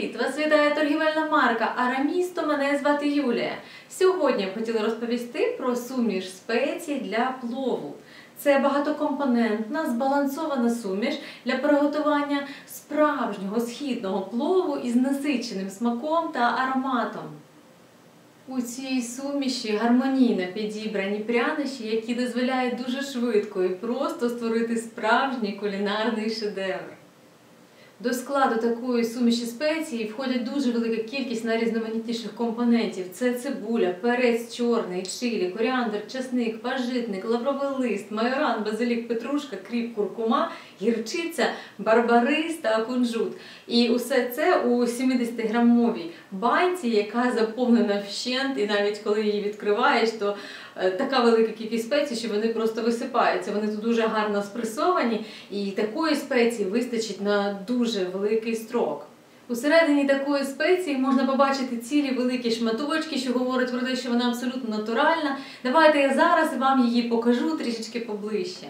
Привіт! Вас вітає торгівельна марка Арамісто, мене звати Юлія. Сьогодні я хотіла розповісти про суміш спецій для плову. Це багатокомпонентна, збалансована суміш для приготування справжнього східного плову із насиченим смаком та ароматом. У цій суміші гармонійно підібрані прянощі, які дозволяють дуже швидко і просто створити справжній кулінарний шедевр. До складу такої суміші спецій входять дуже велика кількість найрізноманітніших компонентів. Це цибуля, перець чорний, чилі, коріандр, часник, пажитник, лавровий лист, майоран, базилік, петрушка, кріп, куркума, гірчиця, барбарис та кунжут. І усе це у 70-грамовій банці, яка заповнена вщент, і навіть коли її відкриваєш, то така велика кількість спецій, що вони просто висипаються. Вони тут дуже гарно спресовані, і такої спеції вистачить на дуже великий строк. Усередині такої спеції можна побачити цілі великі шматочки, що говорить про те, що вона абсолютно натуральна. Давайте я зараз вам її покажу трішечки поближче.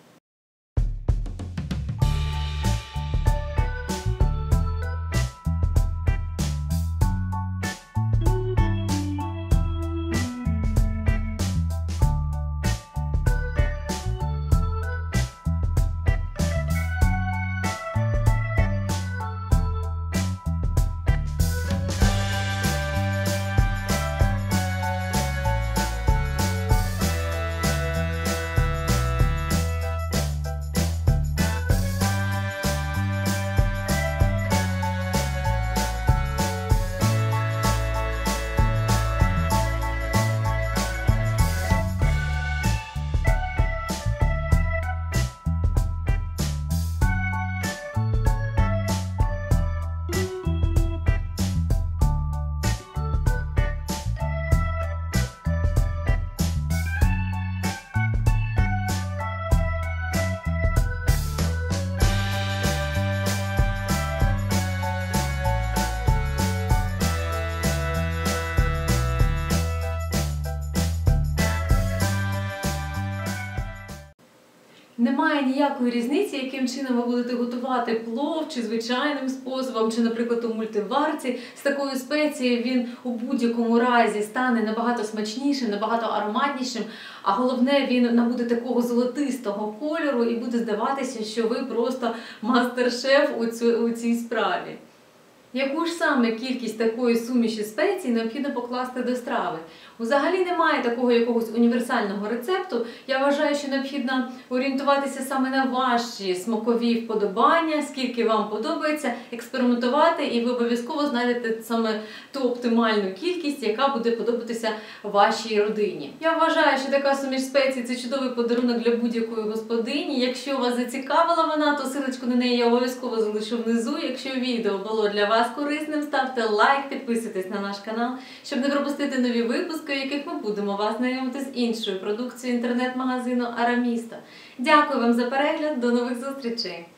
Немає ніякої різниці, яким чином ви будете готувати плов, чи звичайним способом, чи, наприклад, у мультиварці. З такою спецією він у будь-якому разі стане набагато смачнішим, набагато ароматнішим, а головне, він набуде такого золотистого кольору і буде здаватися, що ви просто мастер-шеф у цій справі. Яку ж саме кількість такої суміші спецій необхідно покласти до страви? Взагалі немає такого якогось універсального рецепту. Я вважаю, що необхідно орієнтуватися саме на ваші смакові вподобання, скільки вам подобається, експериментувати, і ви обов'язково знайдете саме ту оптимальну кількість, яка буде подобатися вашій родині. Я вважаю, що така суміш спецій – це чудовий подарунок для будь-якої господині. Якщо вас зацікавила вона, то силочку на неї я обов'язково залишу внизу. Якщо відео було для вас корисним, ставте лайк, підписуйтесь на наш канал, щоб не пропустити нові випуски, в яких ми будемо вас знайомити з іншою продукцією інтернет-магазину Арамісто. Дякую вам за перегляд, до нових зустрічей!